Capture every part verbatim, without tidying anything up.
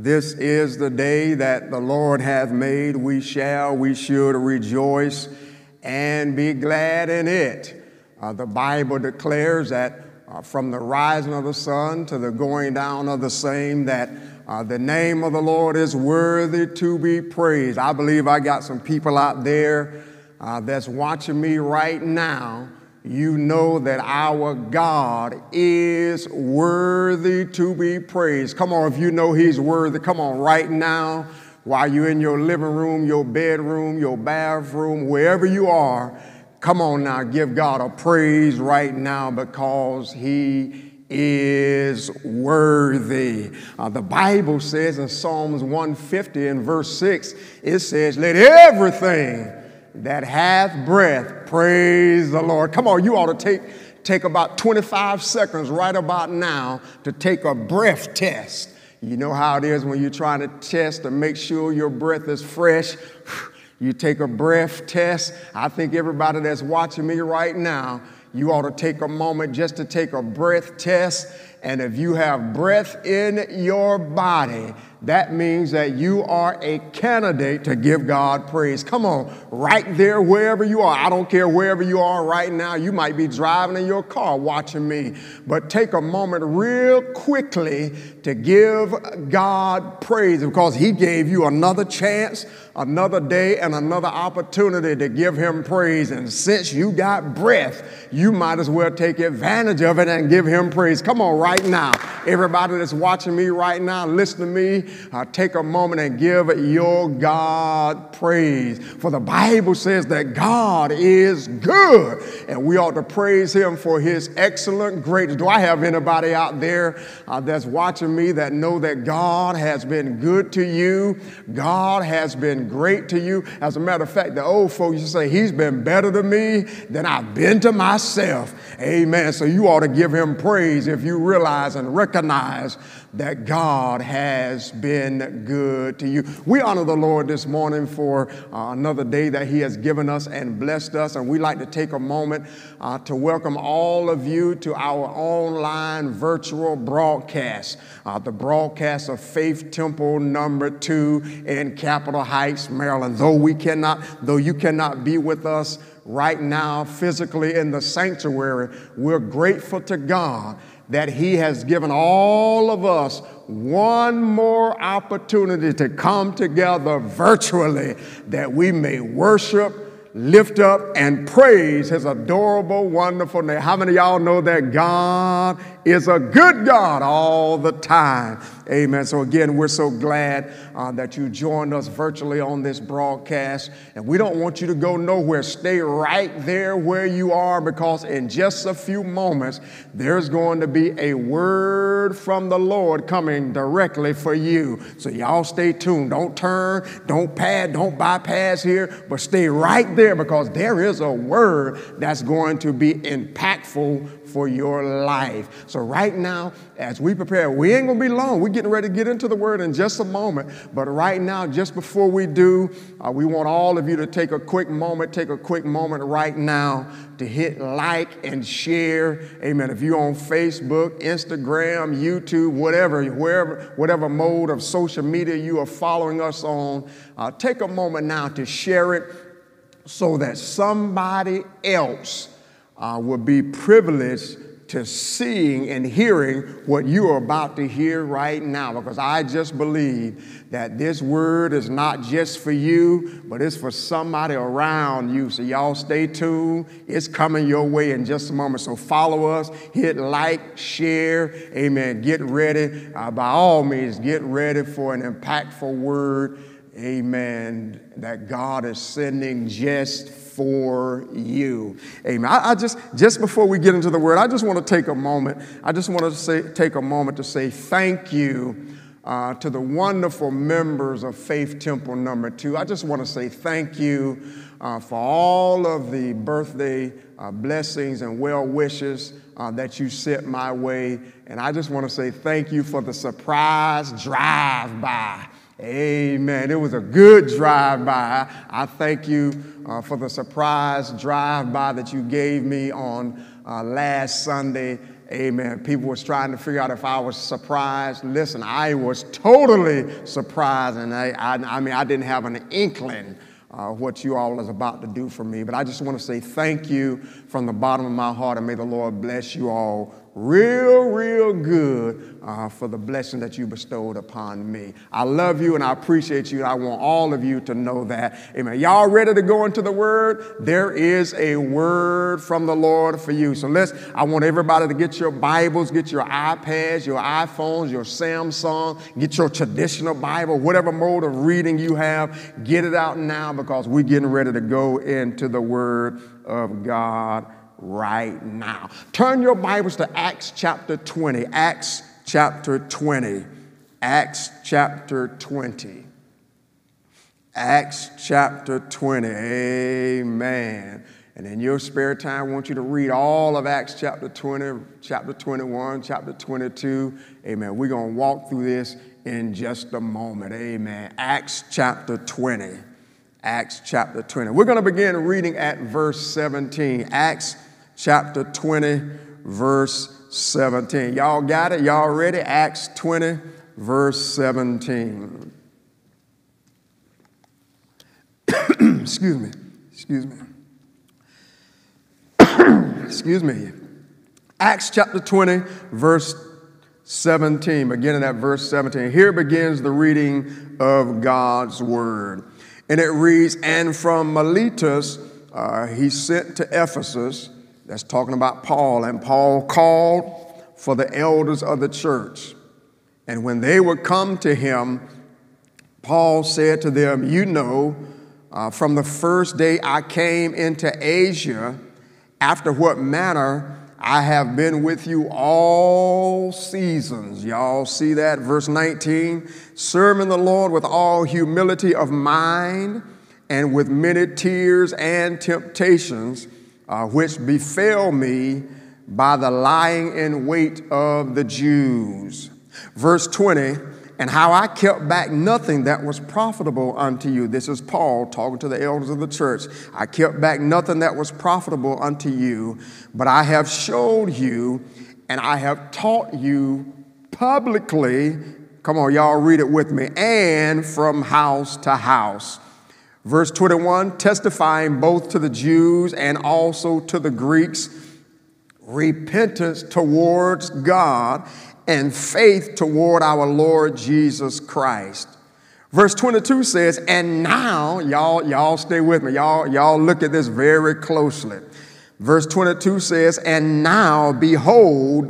this is the day that the Lord hath made. We shall, we should rejoice and be glad in it. Uh, the Bible declares that uh, from the rising of the sun to the going down of the same, that uh, the name of the Lord is worthy to be praised. I believe I got some people out there uh, that's watching me right now. You know that our God is worthy to be praised. Come on, if you know he's worthy, come on right now, while you're in your living room, your bedroom, your bathroom, wherever you are, come on now, give God a praise right now because he is worthy. Uh, the Bible says in Psalms one fifty and verse six, it says, let everything that hath breath praise the Lord. Come on, you ought to take, take about twenty-five seconds right about now to take a breath test. You know how it is when you're trying to test to make sure your breath is fresh. You take a breath test. I think everybody that's watching me right now, you ought to take a moment just to take a breath test. And if you have breath in your body, that means that you are a candidate to give God praise. Come on, right there, wherever you are. I don't care wherever you are right now. You might be driving in your car watching me, but take a moment real quickly to give God praise because he gave you another chance, another day, and another opportunity to give him praise. And since you got breath, you might as well take advantage of it and give him praise. Come on, right now. Everybody that's watching me right now, listen to me. Uh, take a moment and give your God praise. For the Bible says that God is good, and we ought to praise him for his excellent greatness. Do I have anybody out there uh, that's watching me that know that God has been good to you? God has been great to you. As a matter of fact, the old folks used to say, he's been better to me than I've been to myself. Amen. So you ought to give him praise if you realize and recognize that God has been good to you. We honor the Lord this morning for uh, another day that he has given us and blessed us. And we like to take a moment uh, to welcome all of you to our online virtual broadcast, uh, the broadcast of Faith Temple number two in Capitol Heights, Maryland. Though we cannot, though you cannot be with us right now physically in the sanctuary, we're grateful to God that he has given all of us one more opportunity to come together virtually that we may worship, lift up, and praise his adorable, wonderful name. How many of y'all know that God is a good God all the time? Amen. So again, we're so glad uh, that you joined us virtually on this broadcast. And we don't want you to go nowhere. Stay right there where you are, because in just a few moments, there's going to be a word from the Lord coming directly for you. So y'all stay tuned. Don't turn, don't pad, don't bypass here, but stay right there, because there is a word that's going to be impactful for your life. So right now, as we prepare, we ain't gonna be long. We're getting ready to get into the word in just a moment. But right now, just before we do, uh, we want all of you to take a quick moment, take a quick moment right now to hit like and share. Amen. If you're on Facebook, Instagram, YouTube, whatever, wherever, whatever mode of social media you are following us on, uh, take a moment now to share it so that somebody else uh, will be privileged to seeing and hearing what you are about to hear right now, because I just believe that this word is not just for you, but it's for somebody around you. So y'all stay tuned. It's coming your way in just a moment. So follow us, hit like, share, amen. Get ready. Uh, by all means, get ready for an impactful word, amen, that God is sending just for you. Amen. I, I just, just before we get into the word, I just want to take a moment. I just want to say, take a moment to say thank you uh, to the wonderful members of Faith Temple number two. I just want to say thank you uh, for all of the birthday uh, blessings and well wishes uh, that you sent my way. And I just want to say thank you for the surprise drive-by. Amen. It was a good drive-by. I thank you uh, for the surprise drive-by that you gave me on uh, last Sunday. Amen. People was trying to figure out if I was surprised. Listen, I was totally surprised, and I, I, I mean, I didn't have an inkling uh, what you all is about to do for me. But I just want to say thank you from the bottom of my heart, and may the Lord bless you all real, real good uh, for the blessing that you bestowed upon me. I love you and I appreciate you. And I want all of you to know that. Amen. Y'all ready to go into the Word? There is a word from the Lord for you. So let's, I want everybody to get your Bibles, get your iPads, your iPhones, your Samsung, get your traditional Bible, whatever mode of reading you have, get it out now because we're getting ready to go into the Word of God right now. Turn your Bibles to Acts chapter twenty. Acts chapter twenty. Acts chapter twenty. Acts chapter twenty. Amen. And in your spare time, I want you to read all of Acts chapter twenty, chapter twenty-one, chapter twenty-two. Amen. We're going to walk through this in just a moment. Amen. Acts chapter twenty. Acts chapter twenty. We're going to begin reading at verse seventeen. Acts chapter twenty, verse seventeen. Y'all got it? Y'all ready? Acts twenty, verse seventeen. Excuse me. Excuse me. Excuse me. Acts chapter twenty, verse seventeen. Beginning at verse seventeen. Here begins the reading of God's word. And it reads, and from Miletus uh, he sent to Ephesus. That's talking about Paul. And Paul called for the elders of the church. And when they would come to him, Paul said to them, you know, uh, from the first day I came into Asia, after what manner I have been with you all seasons. Y'all see that? Verse nineteen, serving the Lord with all humility of mind and with many tears and temptations, uh, which befell me by the lying in wait of the Jews. Verse twenty, and how I kept back nothing that was profitable unto you. This is Paul talking to the elders of the church. I kept back nothing that was profitable unto you, but I have showed you and I have taught you publicly. Come on, y'all read it with me. And from house to house. Verse twenty-one, testifying both to the Jews and also to the Greeks, repentance towards God and faith toward our Lord Jesus Christ. Verse twenty-two says, and now, y'all, y'all stay with me. Y'all, y'all look at this very closely. Verse twenty-two says, and now, behold,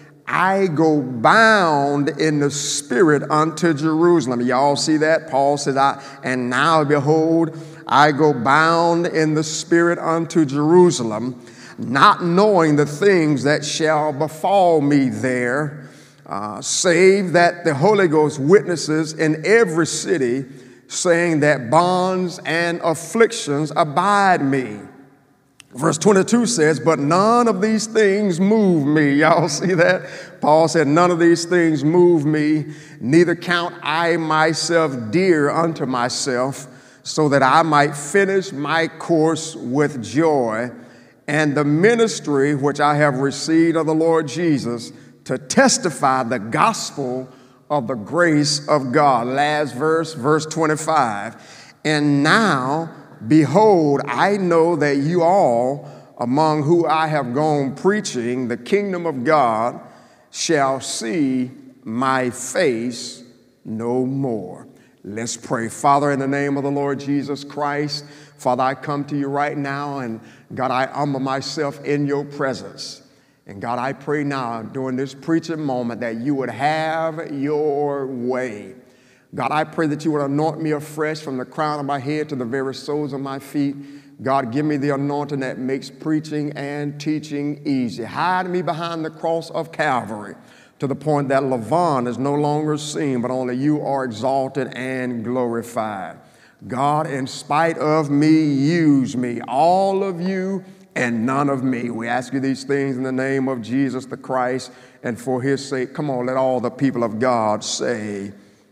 I go bound in the spirit unto Jerusalem. Y'all see that? Paul says, I, and now, behold, I go bound in the spirit unto Jerusalem, not knowing the things that shall befall me there, Uh, save that the Holy Ghost witnesses in every city, saying that bonds and afflictions abide me. Verse twenty-two says, but none of these things move me. Y'all see that? Paul said, none of these things move me, neither count I myself dear unto myself, so that I might finish my course with joy, and the ministry which I have received of the Lord Jesus, to testify the gospel of the grace of God. Last verse, verse twenty-five. And now, behold, I know that you all, among who I have gone preaching the kingdom of God, shall see my face no more. Let's pray. Father, in the name of the Lord Jesus Christ, Father, I come to you right now, and God, I humble myself in your presence. And God, I pray now during this preaching moment that you would have your way. God, I pray that you would anoint me afresh from the crown of my head to the very soles of my feet. God, give me the anointing that makes preaching and teaching easy. Hide me behind the cross of Calvary to the point that Lavan is no longer seen, but only you are exalted and glorified. God, in spite of me, use me, all of you, and none of me. We ask you these things in the name of Jesus the Christ, and for his sake. Come on, let all the people of God say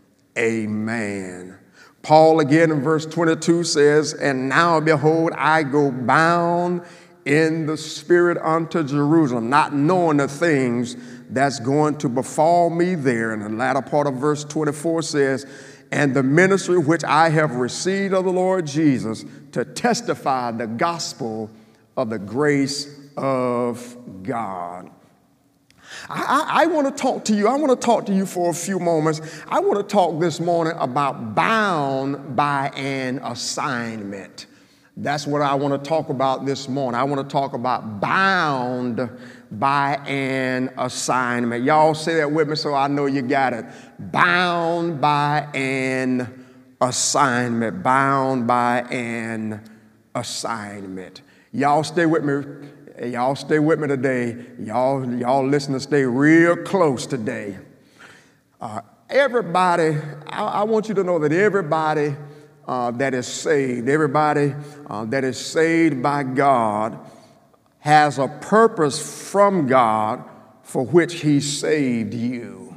amen. Paul again in verse twenty-two says, and now behold, I go bound in the spirit unto Jerusalem, not knowing the things that's going to befall me there. And the latter part of verse twenty-four says, and the ministry which I have received of the Lord Jesus to testify the gospel of the grace of God. I, I, I want to talk to you. I want to talk to you for a few moments. I want to talk this morning about bound by an assignment. That's what I want to talk about this morning. I want to talk about bound by an assignment. Y'all say that with me so I know you got it. Bound by an assignment. Bound by an assignment. Y'all stay with me. Y'all stay with me today. Y'all, y'all listen to stay real close today. Uh, everybody, I, I want you to know that everybody uh, that is saved, everybody uh, that is saved by God has a purpose from God for which he saved you.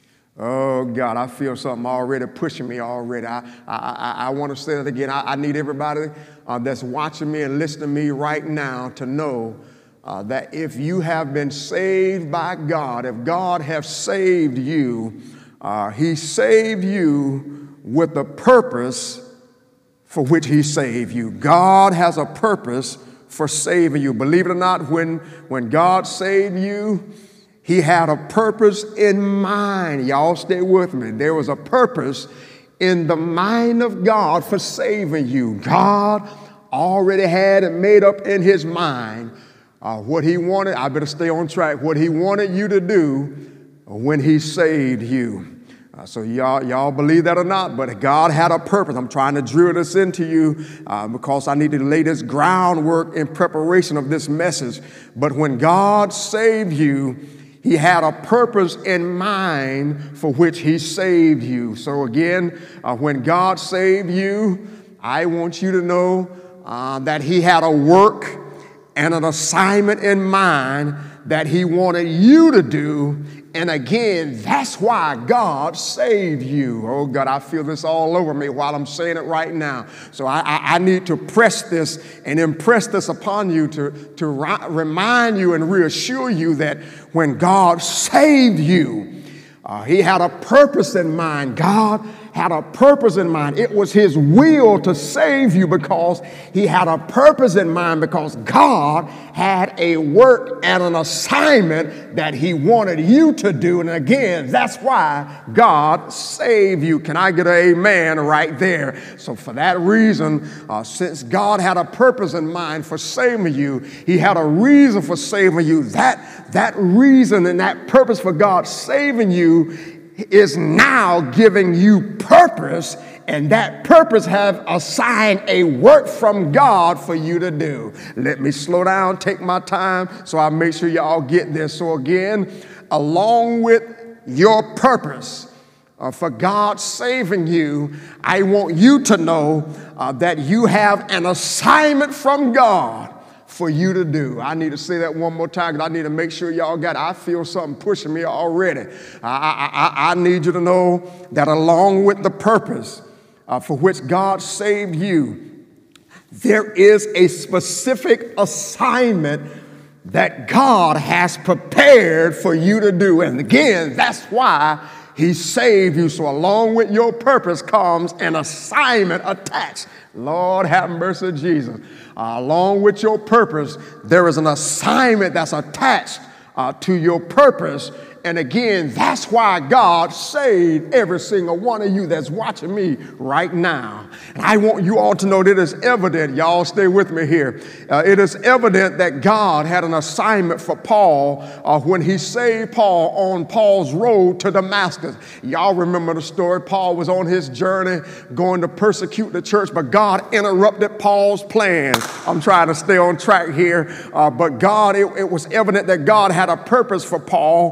Oh, God, I feel something already pushing me already. I, I, I, I want to say that again. I, I need everybody uh, that's watching me and listening to me right now to know uh, that if you have been saved by God, if God has saved you, uh, he saved you with a purpose for which he saved you. God has a purpose for saving you. Believe it or not, when, when God saved you, he had a purpose in mind. Y'all stay with me. There was a purpose in the mind of God for saving you. God already had it made up in his mind uh, what he wanted. I better stay on track. What he wanted you to do when he saved you. Uh, so y'all, y'all believe that or not, but God had a purpose. I'm trying to drill this into you uh, because I need to lay this groundwork in preparation of this message. But when God saved you, he had a purpose in mind for which he saved you. So again, uh, when God saved you, I want you to know uh, that he had a work and an assignment in mind that he wanted you to do. And again, that's why God saved you. Oh, God, I feel this all over me while I'm saying it right now. So I, I, I need to press this and impress this upon you to, to ri- remind you and reassure you that when God saved you, uh, he had a purpose in mind. God had a purpose in mind. It was his will to save you because he had a purpose in mind, because God had a work and an assignment that he wanted you to do. And again, that's why God saved you. Can I get an amen right there? So for that reason, uh, since God had a purpose in mind for saving you, he had a reason for saving you. That, that reason and that purpose for God saving you is now giving you purpose, and that purpose have assigned a work from God for you to do. Let me slow down, take my time, so I make sure y'all get this. So again, along with your purpose uh, for God saving you, I want you to know uh, that you have an assignment from God for you to do. I need to say that one more time because I need to make sure y'all got it. I feel something pushing me already. I, I, I, I need you to know that along with the purpose uh, for which God saved you, there is a specific assignment that God has prepared for you to do. And again, that's why he saved you. So along with your purpose comes an assignment attached. Lord have mercy, Jesus. Uh, along with your purpose, there is an assignment that's attached uh, to your purpose. And again, that's why God saved every single one of you that's watching me right now. And I want you all to know that it is evident, y'all stay with me here. Uh, it is evident that God had an assignment for Paul uh, when he saved Paul on Paul's road to Damascus. Y'all remember the story. Paul was on his journey going to persecute the church, but God interrupted Paul's plans. I'm trying to stay on track here, uh, but God, it, it was evident that God had a purpose for Paul uh,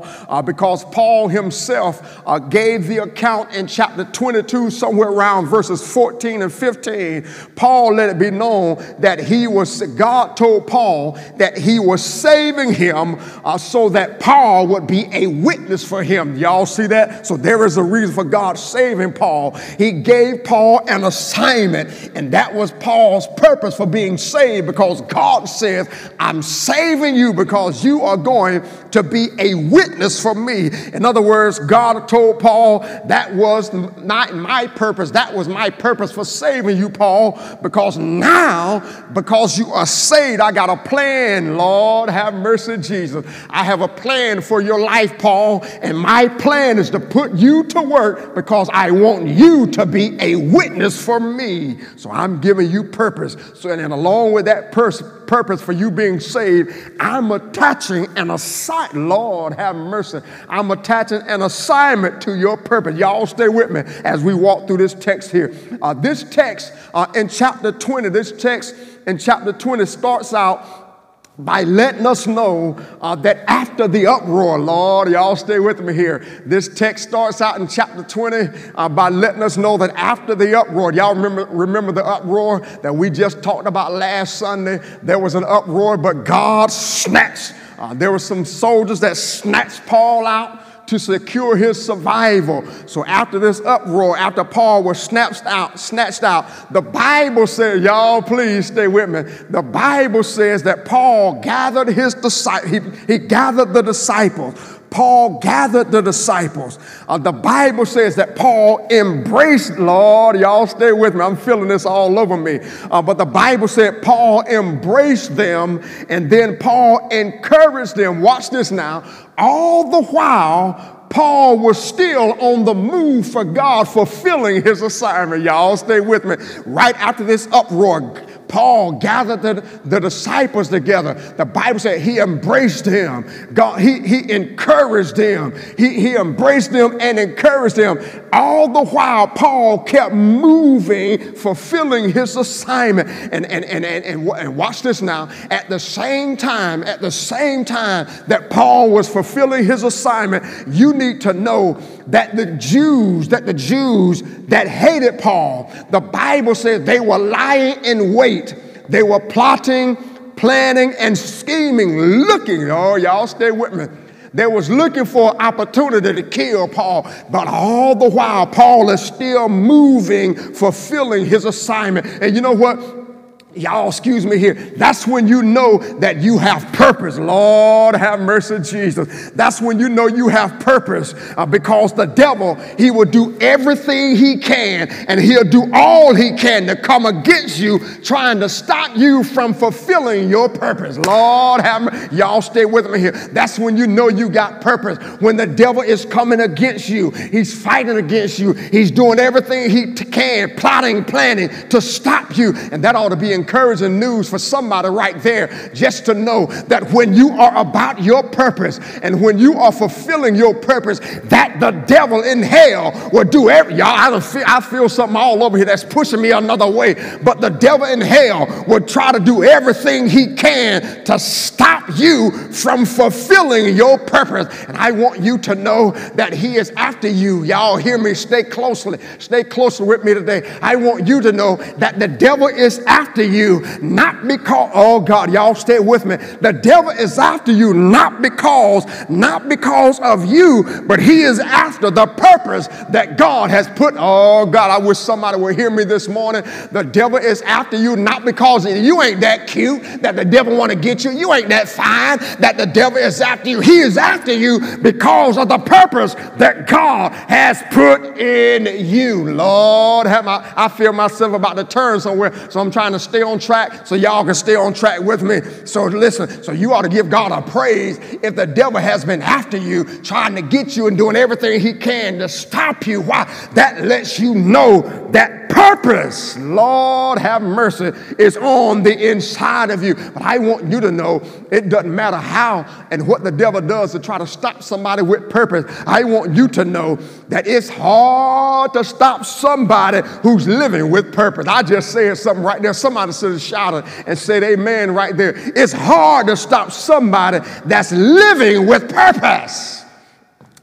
because Paul himself uh, gave the account in chapter twenty-two, somewhere around verses fourteen and fifteen. Paul let it be known that he was, God told Paul that he was saving him uh, so that Paul would be a witness for him. Y'all see that? So there is a reason for God saving Paul. He gave Paul an assignment, and that was Paul's purpose for being saved, because God says, I'm saving you because you are going to be a witness for me. In other words, God told Paul that was not my purpose. That was my purpose for saving you, Paul, because now, because you are saved, I got a plan. Lord, have mercy, Jesus. I have a plan for your life, Paul, and my plan is to put you to work because I want you to be a witness for me. So I'm giving you purpose. So, and along with that pers- purpose for you being saved, I'm attaching an assignment. Lord, have mercy. I'm attaching an assignment to your purpose. Y'all stay with me as we walk through this text here. Uh, this text uh, in chapter twenty, this text in chapter twenty starts out by letting us know uh, that after the uproar, Lord, y'all stay with me here. This text starts out in chapter twenty uh, by letting us know that after the uproar, y'all remember, remember the uproar that we just talked about last Sunday? There was an uproar, but God snatched. Uh, there were some soldiers that snatched Paul out to secure his survival. So after this uproar, after Paul was snatched out, snatched out, the Bible says, y'all please stay with me. The Bible says that Paul gathered his disciples. He, he gathered the disciples. Paul gathered the disciples. Uh, the Bible says that Paul embraced, Lord, y'all stay with me. I'm feeling this all over me. Uh, but the Bible said Paul embraced them, and then Paul encouraged them. Watch this now. All the while, Paul was still on the move for God, fulfilling his assignment. Y'all stay with me. Right after this uproar, Paul gathered the, the disciples together. The Bible said he embraced them. God, he, he encouraged them. He, he embraced them and encouraged them. All the while, Paul kept moving, fulfilling his assignment. And, and, and, and, and, and watch this now. At the same time, at the same time that Paul was fulfilling his assignment, you need to know that the Jews, that the Jews that hated Paul, the Bible says they were lying in wait. They were plotting, planning, and scheming, looking. Oh, y'all stay with me. They was looking for an opportunity to kill Paul, but all the while, Paul is still moving, fulfilling his assignment. And you know what? Y'all excuse me here. That's when you know that you have purpose. Lord, have mercy, Jesus. That's when you know you have purpose, uh, because the devil, he will do everything he can, and he'll do all he can to come against you, trying to stop you from fulfilling your purpose. Lord, have mercy. Y'all stay with me here. That's when you know you got purpose. When the devil is coming against you, he's fighting against you. He's doing everything he t- can, plotting, planning to stop you. And that ought to be encouraging news for somebody right there, just to know that when you are about your purpose and when you are fulfilling your purpose, that the devil in hell will do every, y'all, I, don't feel, I feel something all over here that's pushing me another way, but the devil in hell will try to do everything he can to stop you from fulfilling your purpose. And I want you to know that he is after you. Y'all hear me? Stay closely. Stay closely with me today. I want you to know that the devil is after you. You, not because, oh God, y'all stay with me. The devil is after you, not because, not because of you, but he is after the purpose that God has put. Oh God, I wish somebody would hear me this morning. The devil is after you, not because you ain't that cute that the devil want to get you. You ain't that fine that the devil is after you. He is after you because of the purpose that God has put in you. Lord, have my, I feel myself about to turn somewhere, so I'm trying to stay on track so y'all can stay on track with me. So listen, so you ought to give God a praise if the devil has been after you, trying to get you and doing everything he can to stop you. Why? That lets you know that purpose, Lord have mercy, is on the inside of you. But I want you to know it doesn't matter how and what the devil does to try to stop somebody with purpose. I want you to know that it's hard to stop somebody who's living with purpose. I just said something right there. Somebody should have shouted and said amen right there. It's hard to stop somebody that's living with purpose.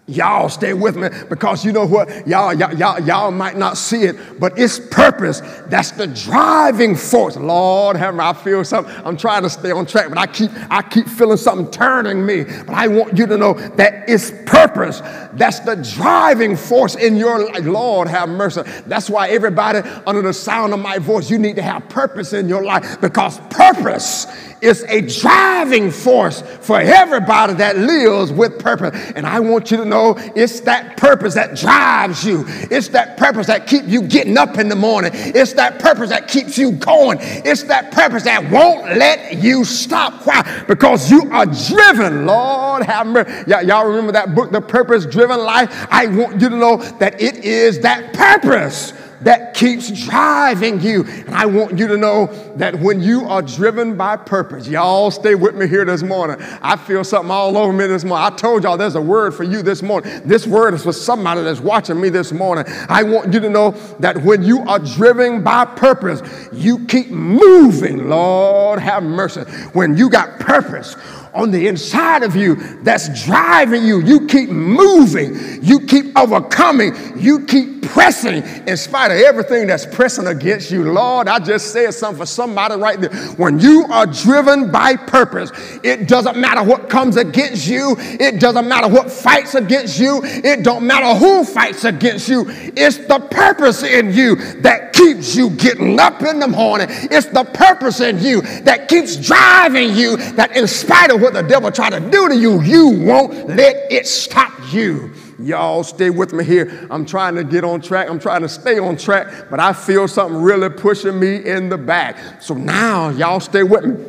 Y'all stay with me, because you know what? Y'all, y'all, y'all, y'all might not see it, but it's purpose. That's the driving force. Lord have mercy, I feel something. I'm trying to stay on track, but I keep, I keep feeling something turning me. But I want you to know that it's purpose. That's the driving force in your life. Lord have mercy. That's why everybody under the sound of my voice, you need to have purpose in your life, because purpose is a driving force for everybody that lives with purpose. And I want you to know it's that purpose that drives you. It's that purpose that keeps you getting up in the morning. It's that purpose that keeps you going. It's that purpose that won't let you stop. Why? Because you are driven. Lord have mercy. Y- y'all remember that book, The Purpose Driven Life? I want you to know that it is that purpose that keeps driving you. And I want you to know that when you are driven by purpose, y'all stay with me here this morning. I feel something all over me this morning. I told y'all there's a word for you this morning. This word is for somebody that's watching me this morning. I want you to know that when you are driven by purpose, you keep moving. Lord have mercy. When you got purpose on the inside of you that's driving you, you keep moving, you keep overcoming, you keep pressing in spite of everything that's pressing against you. Lord, I just said something for somebody right there. When you are driven by purpose, it doesn't matter what comes against you. It doesn't matter what fights against you. It don't matter who fights against you. It's the purpose in you that keeps you getting up in the morning. It's the purpose in you that keeps driving you, that in spite of what the devil try to do to you, you won't let it stop you. Y'all stay with me here. I'm trying to get on track. I'm trying to stay on track, but I feel something really pushing me in the back. So now y'all stay with me.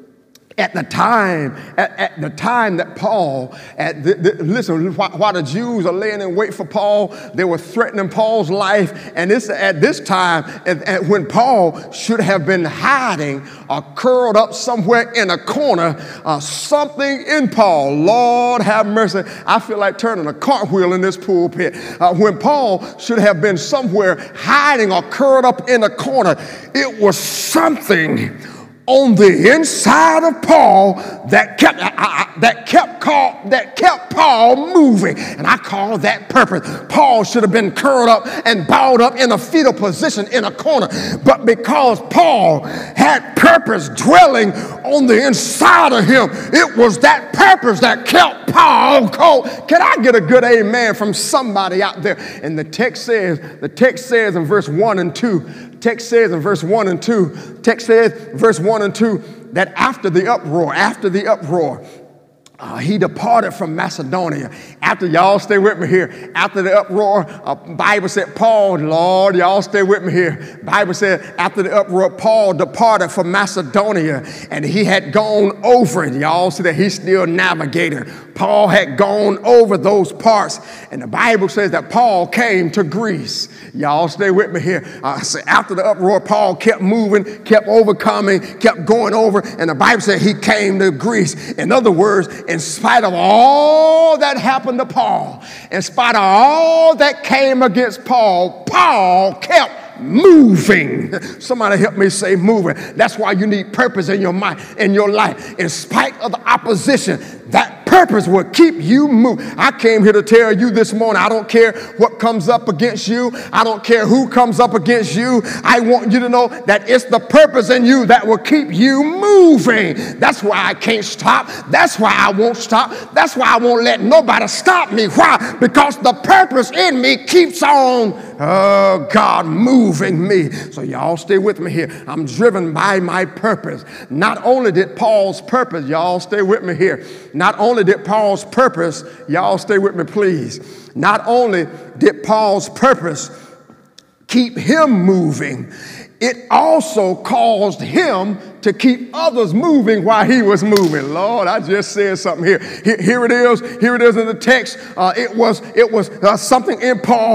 At the time, at, at the time that Paul, at the, the, listen, while, while the Jews are laying in wait for Paul, they were threatening Paul's life. And this, at this time, at, at when Paul should have been hiding or curled up somewhere in a corner, uh, something in Paul, Lord have mercy, I feel like turning a cartwheel in this pulpit. Uh, when Paul should have been somewhere hiding or curled up in a corner, it was something on the inside of Paul that kept I, I, that kept call, that kept Paul moving, and I call that purpose. Paul should have been curled up and balled up in a fetal position in a corner, but because Paul had purpose dwelling on the inside of him, it was that purpose that kept Paul cold. Can I get a good amen from somebody out there? And the text says, the text says in verse one and two. Text says in verse one and two, text says, verse one and two, that after the uproar, after the uproar, Uh, he departed from Macedonia. After, y'all stay with me here, after the uproar, uh, Bible said, Paul, Lord, y'all stay with me here. Bible said, after the uproar, Paul departed from Macedonia, and he had gone over it. Y'all see that he's still navigator. Paul had gone over those parts, and the Bible says that Paul came to Greece. Y'all stay with me here. Uh, so after the uproar, Paul kept moving, kept overcoming, kept going over, and the Bible said he came to Greece. In other words, in spite of all that happened to Paul, in spite of all that came against Paul, Paul kept moving. Somebody help me say moving. That's why you need purpose in your mind, in your life. In spite of the opposition, that purpose will keep you moving. I came here to tell you this morning, I don't care what comes up against you. I don't care who comes up against you. I want you to know that it's the purpose in you that will keep you moving. That's why I can't stop. That's why I won't stop. That's why I won't let nobody stop me. Why? Because the purpose in me keeps on, oh God, moving me. So y'all stay with me here. I'm driven by my purpose. Not only did Paul's purpose, y'all stay with me here. Not only did Paul's purpose, y'all stay with me please. Not only did Paul's purpose keep him moving, it also caused him to keep others moving while he was moving. Lord, I just said something here. Here, here it is. Here it is in the text. Uh, it was, it was uh, something in Paul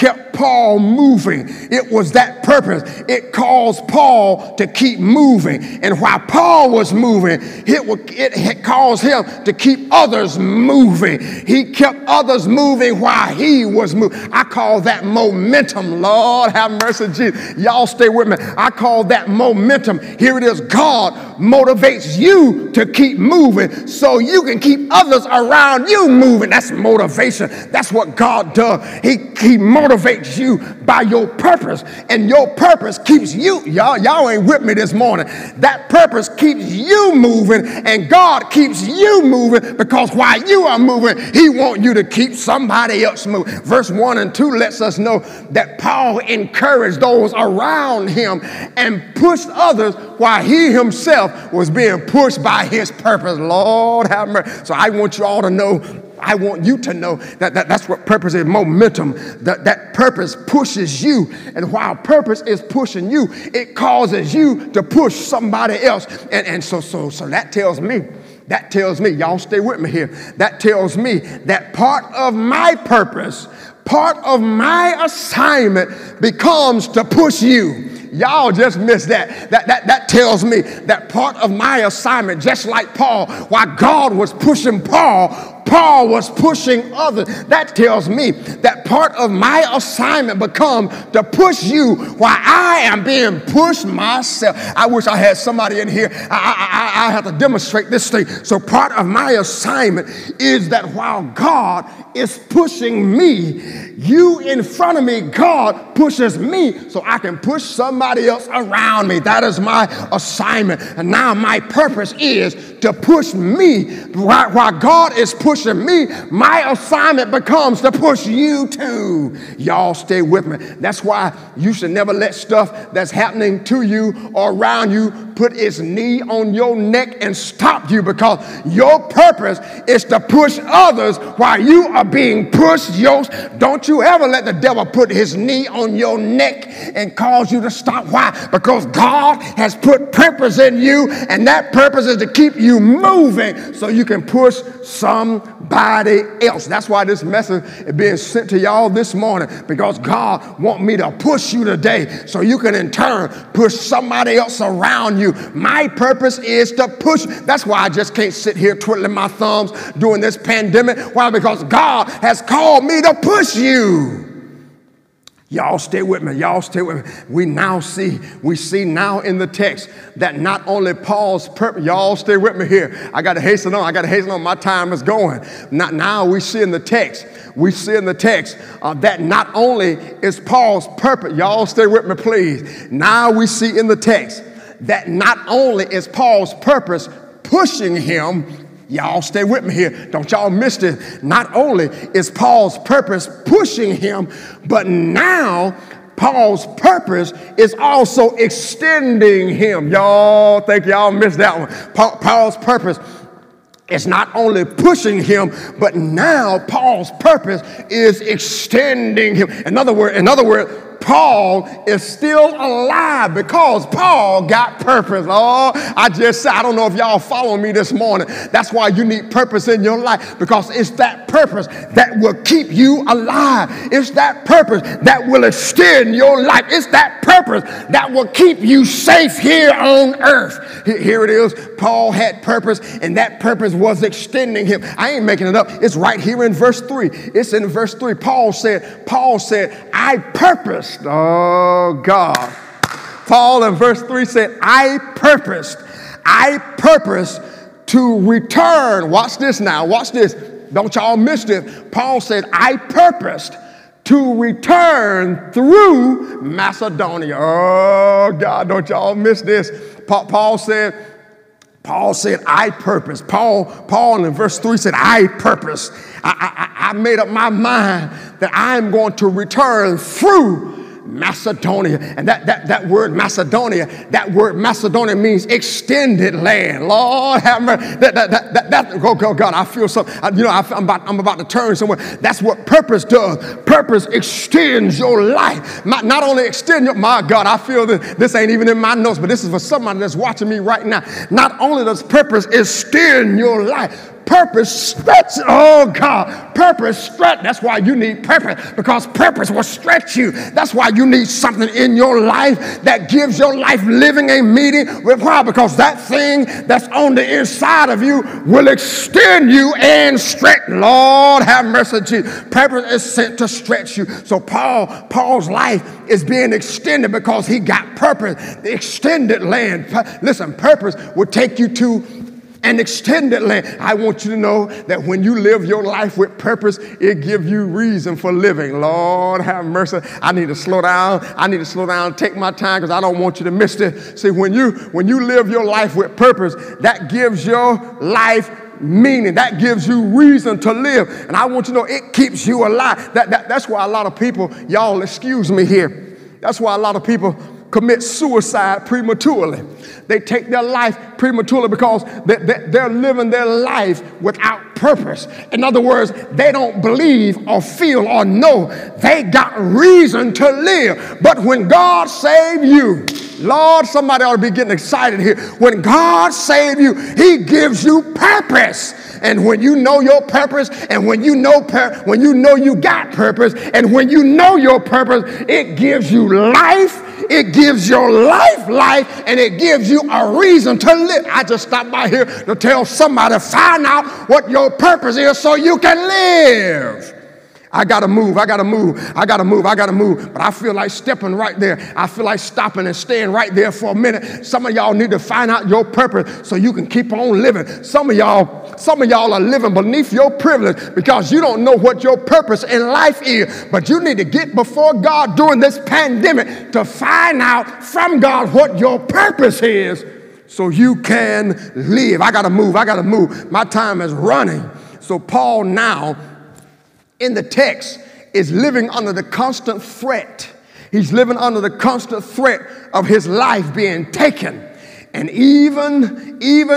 kept Paul moving. It was that purpose. It caused Paul to keep moving. And while Paul was moving, it, would, it caused him to keep others moving. He kept others moving while he was moving. I call that momentum. Lord have mercy, Jesus. Y'all stay with me. I call that momentum. Here it is. God motivates you to keep moving so you can keep others around you moving. That's motivation. That's what God does. He, he motivates you by your purpose, and your purpose keeps you. Y'all, y'all ain't with me this morning. That purpose keeps you moving, and God keeps you moving because while you are moving, he wants you to keep somebody else moving. Verse one and two lets us know that Paul encouraged those around him and pushed others while he himself was being pushed by his purpose. Lord have mercy. So I want you all to know, I want you to know that, that that's what purpose is, momentum. That, that purpose pushes you. And while purpose is pushing you, it causes you to push somebody else. And, and so, so, so that tells me, that tells me, y'all stay with me here. That tells me that part of my purpose, part of my assignment becomes to push you. Y'all just missed that. That, that. that tells me that part of my assignment, just like Paul, while God was pushing Paul, Paul was pushing others. That tells me that part of my assignment becomes to push you while I am being pushed myself. I wish I had somebody in here. I, I, I have to demonstrate this thing. So part of my assignment is that while God is pushing me, you in front of me, God pushes me so I can push somebody else around me. That is my assignment. And now my purpose is to push me. While, while God is pushing me, my assignment becomes to push you too. Y'all stay with me. That's why you should never let stuff that's happening to you or around you put its knee on your neck and stop you, because your purpose is to push others while you are being pushed. Yours. Don't you ever let the devil put his knee on your neck and cause you to stop. Why? Because God has put purpose in you, and that purpose is to keep you moving so you can push somebody else. That's why this message is being sent to y'all this morning, because God wants me to push you today so you can in turn push somebody else around you. My purpose is to push. That's why I just can't sit here twiddling my thumbs during this pandemic. Why? Because God has called me to push you. Y'all stay with me. Y'all stay with me. We now see, we see now in the text that not only Paul's purpose, y'all stay with me here. I got to hasten on. I got to hasten on. My time is going. Not now we see in the text, we see in the text uh, that not only is Paul's purpose, y'all stay with me, please. Now we see in the text that not only is Paul's purpose pushing him. Y'all stay with me here. Don't y'all miss this. Not only is Paul's purpose pushing him, but now Paul's purpose is also extending him. Y'all think y'all missed that one. Pa- Paul's purpose is not only pushing him, but now Paul's purpose is extending him. In other words, in other words, Paul is still alive because Paul got purpose. Oh, I just said, I don't know if y'all follow me this morning. That's why you need purpose in your life, because it's that purpose that will keep you alive. It's that purpose that will extend your life. It's that purpose that will keep you safe here on earth. Here it is. Paul had purpose, and that purpose was extending him. I ain't making it up. It's right here in verse three. It's in verse three. Paul said, Paul said, I purpose. Oh, God. Paul in verse three said, I purposed, I purpose to return. Watch this now. Watch this. Don't y'all miss this. Paul said, I purposed to return through Macedonia. Oh, God, don't y'all miss this. Pa- Paul said, Paul said, I purpose. Paul, Paul in verse three said, I purpose. I, I, I made up my mind that I'm going to return through Macedonia. And that, that, that word Macedonia, that word Macedonia means extended land. Lord have mercy. That, that, that, that, that, oh, oh God, I feel something. I, you know, I, I'm, about, I'm about to turn somewhere. That's what purpose does. Purpose extends your life. Not, not only extend your, my God, I feel that this ain't even in my notes, but this is for somebody that's watching me right now. Not only does purpose extend your life, Purpose stretch. Oh God, purpose stretch. That's why you need purpose, because purpose will stretch you. That's why you need something in your life that gives your life living a meaning. Why? Because that thing that's on the inside of you will extend you and stretch. Lord have mercy, Jesus. Purpose is sent to stretch you. So Paul, Paul's life is being extended because he got purpose. The extended land. Listen, purpose will take you to an extended land. I want you to know that when you live your life with purpose, it gives you reason for living. Lord have mercy. I need to slow down. I need to slow down and take my time because I don't want you to miss this. See, when you when you live your life with purpose, that gives your life meaning. That gives you reason to live. And I want you to know it keeps you alive. That, that, that's why a lot of people, y'all excuse me here, that's why a lot of people commit suicide prematurely. They take their life prematurely because they, they, they're living their life without purpose. In other words, they don't believe or feel or know they got reason to live. But when God saved you, Lord, somebody ought to be getting excited here. When God saved you, he gives you purpose. And when you know your purpose, and when you know pur- when you know you got purpose, and when you know your purpose, it gives you life. It gives your life life, and it gives you a reason to live. I just stopped by here to tell somebody, find out what your purpose is so you can live. I got to move. I got to move. I got to move. I got to move. But I feel like stepping right there. I feel like stopping and staying right there for a minute. Some of y'all need to find out your purpose so you can keep on living. Some of y'all, some of y'all are living beneath your privilege because you don't know what your purpose in life is. But you need to get before God during this pandemic to find out from God what your purpose is so you can live. I got to move. I got to move. My time is running. So Paul now, in the text, is living under the constant threat. He's living under the constant threat of his life being taken. And even,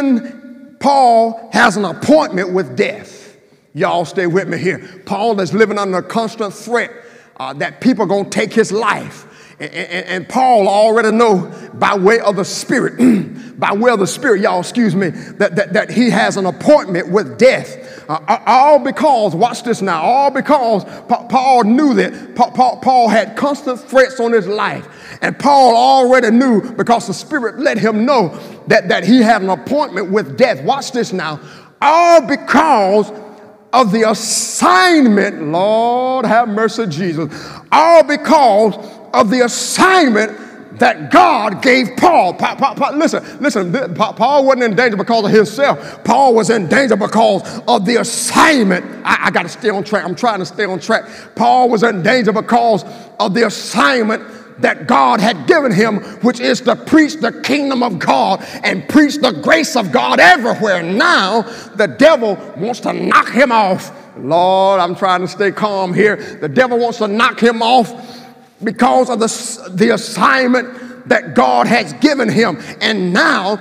even Paul has an appointment with death. Y'all stay with me here. Paul is living under a constant threat uh, that people are going to take his life. And, and, and Paul already know by way of the Spirit, by way of the Spirit, y'all excuse me, that, that, that he has an appointment with death. Uh, all because, watch this now, all because pa- Paul knew that pa- pa- Paul had constant threats on his life. And Paul already knew because the Spirit let him know that, that he had an appointment with death. Watch this now. All because of the assignment, Lord have mercy, Jesus. All because of the assignment that God gave Paul. Pa, pa, pa, listen, listen, pa, Paul wasn't in danger because of himself. Paul was in danger because of the assignment. I, I got to stay on track. I'm trying to stay on track. Paul was in danger because of the assignment that God had given him, which is to preach the kingdom of God and preach the grace of God everywhere. Now, the devil wants to knock him off. Lord, I'm trying to stay calm here. The devil wants to knock him off because of the, the assignment that God has given him. And now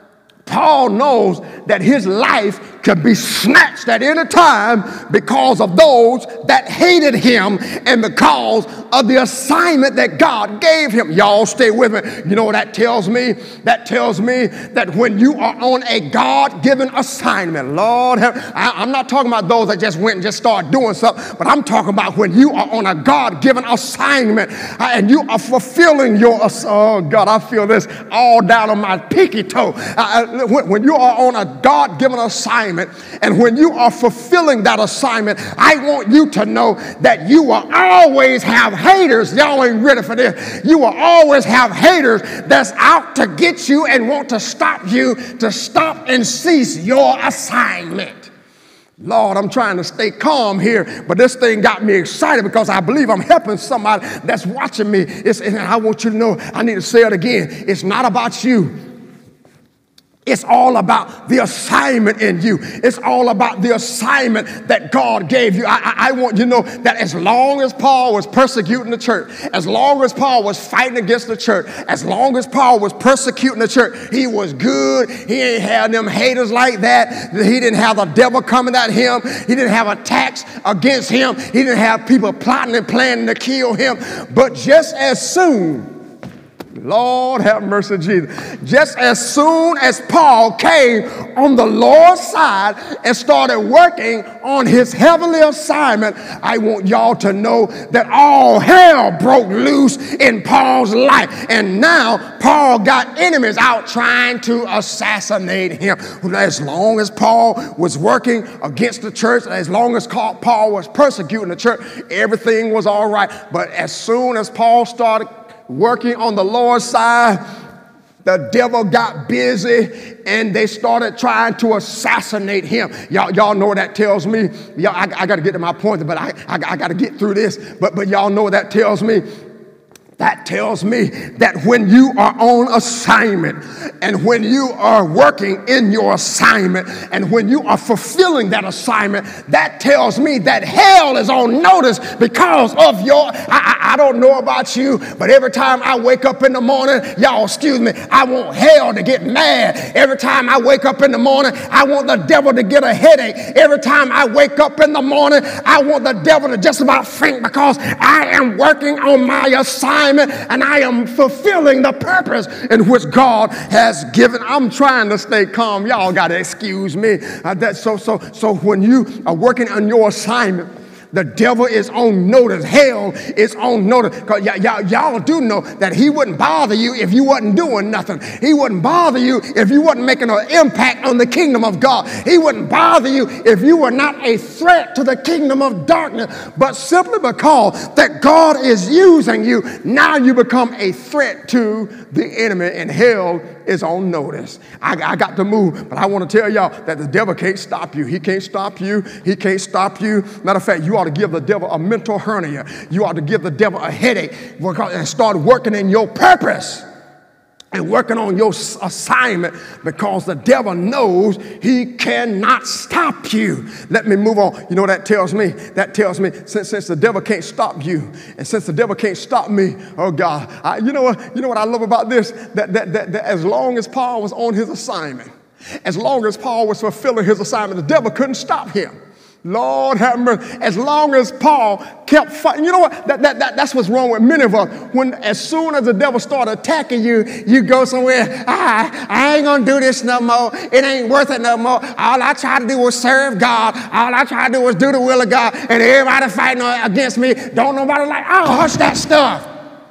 Paul knows that his life can be snatched at any time because of those that hated him and because of the assignment that God gave him. Y'all stay with me. You know what that tells me? That tells me that when you are on a God-given assignment, Lord, I, I'm not talking about those that just went and just started doing something, but I'm talking about when you are on a God-given assignment and you are fulfilling your, oh God, I feel this all down on my pinky toe. Uh, when, when you are on a God-given assignment, and when you are fulfilling that assignment, I want you to know that you will always have haters. Y'all ain't ready for this. You will always have haters that's out to get you and want to stop you, to stop and cease your assignment. Lord, I'm trying to stay calm here, but this thing got me excited because I believe I'm helping somebody that's watching me. It's, and I want you to know, I need to say it again. It's not about you. It's all about the assignment in you. It's all about the assignment that God gave you. I, I, I want you to know that as long as Paul was persecuting the church, as long as Paul was fighting against the church, as long as Paul was persecuting the church, he was good. He ain't had them haters like that. He didn't have the devil coming at him. He didn't have attacks against him. He didn't have people plotting and planning to kill him. But just as soon Lord have mercy, Jesus. Just as soon as Paul came on the Lord's side and started working on his heavenly assignment, I want y'all to know that all hell broke loose in Paul's life. And now Paul got enemies out trying to assassinate him. As long as Paul was working against the church, as long as Paul was persecuting the church, everything was all right. But as soon as Paul started working on the Lord's side, the devil got busy and they started trying to assassinate him. Y'all, y'all know what that tells me. Y'all, I, I got to get to my point, but I, I, I got to get through this. But, but y'all know what that tells me. That tells me that when you are on assignment and when you are working in your assignment and when you are fulfilling that assignment, that tells me that hell is on notice because of your, I, I, I don't know about you, but every time I wake up in the morning, y'all excuse me, I want hell to get mad. Every time I wake up in the morning, I want the devil to get a headache. Every time I wake up in the morning, I want the devil to just about faint because I am working on my assignment. And I am fulfilling the purpose in which God has given. I'm trying to stay calm. Y'all got to excuse me. Uh, that, so, so, so when you are working on your assignment, the devil is on notice. Hell is on notice. Because y- y- y'all do know that he wouldn't bother you if you wasn't doing nothing. He wouldn't bother you if you wasn't making an impact on the kingdom of God. He wouldn't bother you if you were not a threat to the kingdom of darkness. But simply because that God is using you, now you become a threat to the enemy, and hell is on notice. I, I got to move, but I want to tell y'all that the devil can't stop you. He can't stop you. He can't stop you. Matter of fact, you ought to give the devil a mental hernia. You ought to give the devil a headache and start working in your purpose and working on your assignment, because the devil knows he cannot stop you. Let me move on. You know what that tells me? That tells me since, since the devil can't stop you, and since the devil can't stop me, oh God, I, you know what? You know what I love about this? That, that, that, that as long as Paul was on his assignment, as long as Paul was fulfilling his assignment, the devil couldn't stop him. Lord have mercy. As long as Paul kept fighting, you know what? That, that, that, that's what's wrong with many of us. When as soon as the devil started attacking you, you go somewhere, ah, I ain't gonna do this no more. It ain't worth it no more. All I try to do was serve God. All I try to do was do the will of God. And everybody fighting against me. Don't nobody like, oh, hush that stuff.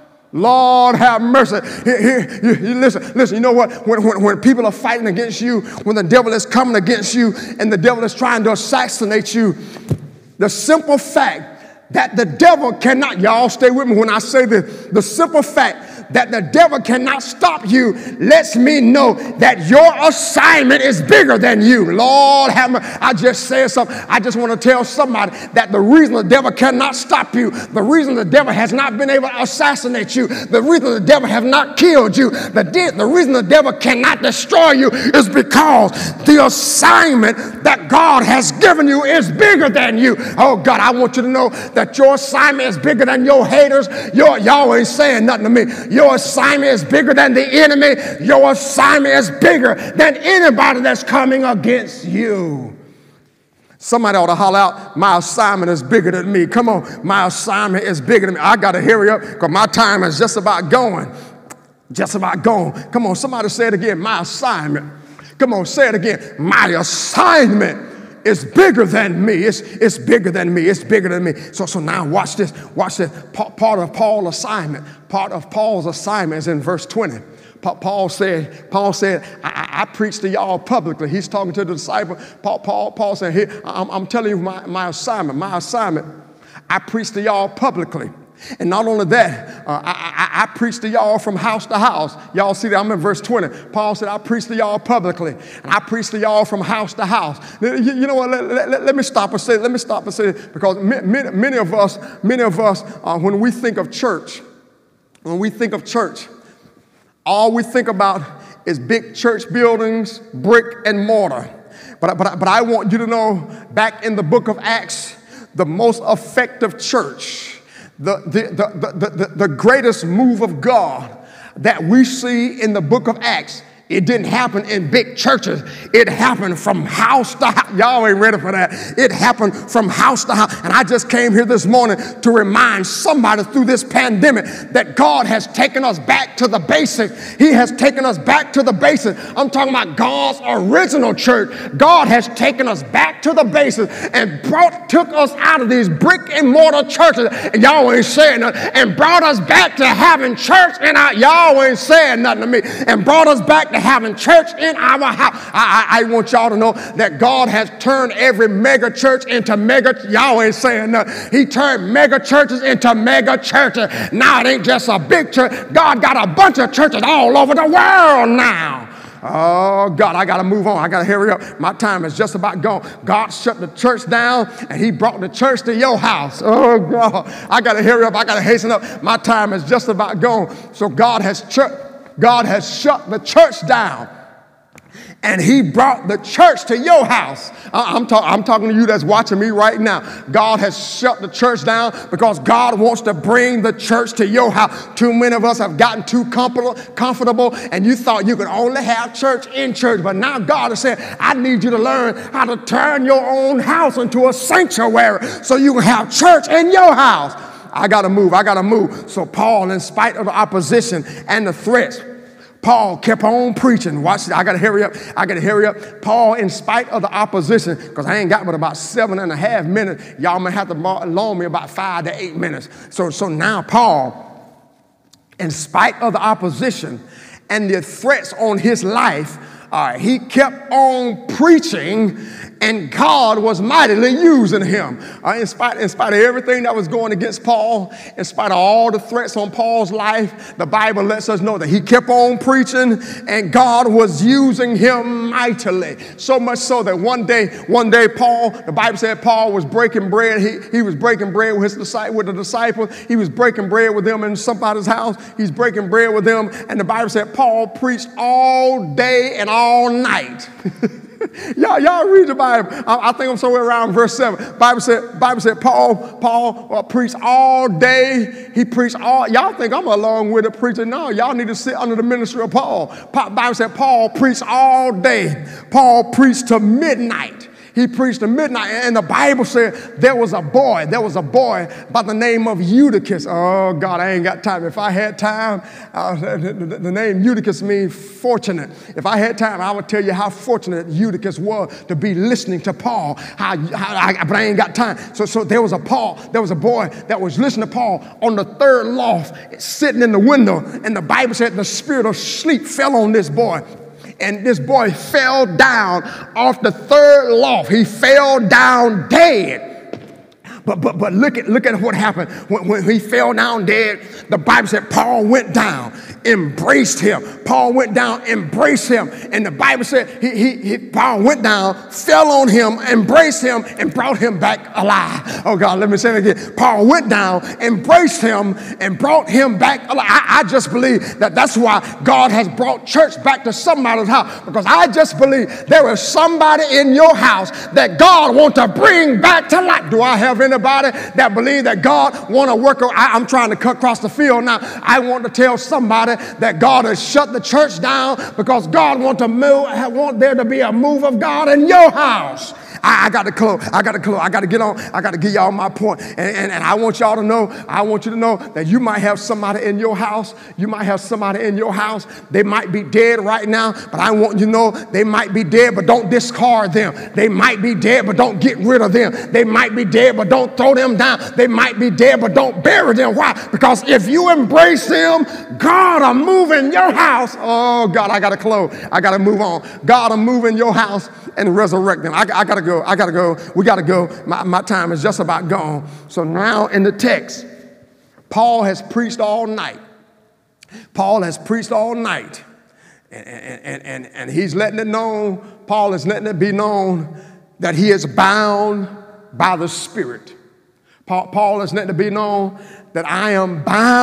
Lord have mercy. Here, here, you, you listen, listen, you know what? When, when, when people are fighting against you, when the devil is coming against you and the devil is trying to assassinate you, the simple fact that the devil cannot, y'all stay with me when I say this, the simple fact that the devil cannot stop you lets me know that your assignment is bigger than you. Lord have mercy. I just said something. I just want to tell somebody that the reason the devil cannot stop you, the reason the devil has not been able to assassinate you, the reason the devil has not killed you, the, de- the reason the devil cannot destroy you is because the assignment that God has given you is bigger than you. Oh God, I want you to know that your assignment is bigger than your haters. Your, y'all ain't saying nothing to me. Your assignment is bigger than the enemy. Your assignment is bigger than anybody that's coming against you. Somebody ought to holler out, my assignment is bigger than me. Come on, my assignment is bigger than me. I got to hurry up because my time is just about going. Just about gone. Come on, somebody say it again, my assignment. Come on, say it again, my assignment is bigger than me. It's, it's bigger than me. It's bigger than me. So, so now watch this. Watch this. Pa- part of Paul's assignment. Part of Paul's assignment is in verse twenty. Pa- Paul said, Paul said, I, I, I preach to y'all publicly. He's talking to the disciple. Paul, Paul, Paul said, here, I'm, I'm telling you my, my assignment. My assignment. I preach to y'all publicly. And not only that, uh, I, I, I preach to y'all from house to house. Y'all see that? I'm in verse twenty. Paul said, I preach to y'all publicly. And I preach to y'all from house to house. You, you know what? Let, let, let me stop and say, let me stop and say, because many, many of us, many of us, uh, when we think of church, when we think of church, all we think about is big church buildings, brick and mortar. But, but, but I want you to know, back in the book of Acts, the most effective church, The, the, the, the, the, the greatest move of God that we see in the book of Acts It didn't happen in big churches. It happened from house to house. Y'all ain't ready for that. It happened from house to house. And I just came here this morning to remind somebody through this pandemic that God has taken us back to the basics. He has taken us back to the basics. I'm talking about God's original church. God has taken us back to the basics and brought, took us out of these brick and mortar churches. And y'all ain't saying nothing. And brought us back to having church in our, y'all ain't saying nothing to me. And brought us back to having church in our house. I, I, I want y'all to know that God has turned every mega church into mega, y'all ain't saying nothing. He turned mega churches into mega churches. Now it ain't just a big church. God got a bunch of churches all over the world now. Oh, God, I got to move on. I got to hurry up. My time is just about gone. God shut the church down, and he brought the church to your house. Oh, God, I got to hurry up. I got to hasten up. My time is just about gone. So God has, God has shut the church down, and he brought the church to your house. I'm, talk, I'm talking to you that's watching me right now. God has shut the church down because God wants to bring the church to your house. Too many of us have gotten too comfortable, and you thought you could only have church in church. But now God is saying, I need you to learn how to turn your own house into a sanctuary so you can have church in your house. I got to move. I got to move. So Paul, in spite of the opposition and the threats, Paul kept on preaching. Watch, I got to hurry up. I got to hurry up. Paul, in spite of the opposition, because I ain't got but about seven and a half minutes, y'all may have to loan me about five to eight minutes. So, so now Paul, in spite of the opposition and the threats on his life, uh, he kept on preaching, and God was mightily using him. Uh, in spite, in spite of everything that was going against Paul, in spite of all the threats on Paul's life, the Bible lets us know that he kept on preaching, and God was using him mightily. So much so that one day, one day Paul, the Bible said Paul was breaking bread. He, he was breaking bread with his disciples, with the disciples. He was breaking bread with them in somebody's house. He's breaking bread with them, and the Bible said Paul preached all day and all night. y'all, y'all read the Bible. I, I think I'm somewhere around verse seven. Bible said, Bible said Paul, Paul uh, preached all day. He preached all. Y'all think I'm a long-winded preacher? No, y'all need to sit under the ministry of Paul. Pa- Bible said Paul preached all day. Paul preached to midnight. He preached to midnight, and the Bible said there was a boy, there was a boy by the name of Eutychus. Oh, God, I ain't got time. If I had time, uh, the, the, the name Eutychus means fortunate. If I had time, I would tell you how fortunate Eutychus was to be listening to Paul, how, how I, but I ain't got time. So, so there was a Paul, there was a boy that was listening to Paul on the third loft, sitting in the window, and the Bible said the spirit of sleep fell on this boy. And this boy fell down off the third loft. He fell down dead. But, but, but look at, look at what happened. When, when he fell down dead, the Bible said Paul went down, embraced him. Paul went down, embraced him. And the Bible said he, he, he, Paul went down, fell on him, embraced him, and brought him back alive. Oh, God, let me say it again. Paul went down, embraced him, and brought him back alive. I, I just believe that that's why God has brought church back to somebody's house, because I just believe there is somebody in your house that God wants to bring back to life. Do I have any Anybody that believe that God want to work? I, I'm trying to cut across the field now. I want to tell somebody that God has shut the church down because God want to move. Want there to be a move of God in your house. I, I got to close. I got to close. I got to get on. I got to give y'all my point. And, and, and I want y'all to know, I want you to know that you might have somebody in your house. You might have somebody in your house. They might be dead right now, but I want you to know they might be dead, but don't discard them. They might be dead, but don't get rid of them. They might be dead, but don't throw them down. They might be dead, but don't bury them. Why? Because if you embrace them, God will move in your house. Oh, God, I got to close. I got to move on. God will move in your house and resurrect them. I, I got to go. I got to go. We got to go. My, my time is just about gone. So now in the text, Paul has preached all night. Paul has preached all night. And, and, and, and he's letting it known, Paul is letting it be known that he is bound by the Spirit. Paul, Paul is letting it be known that I am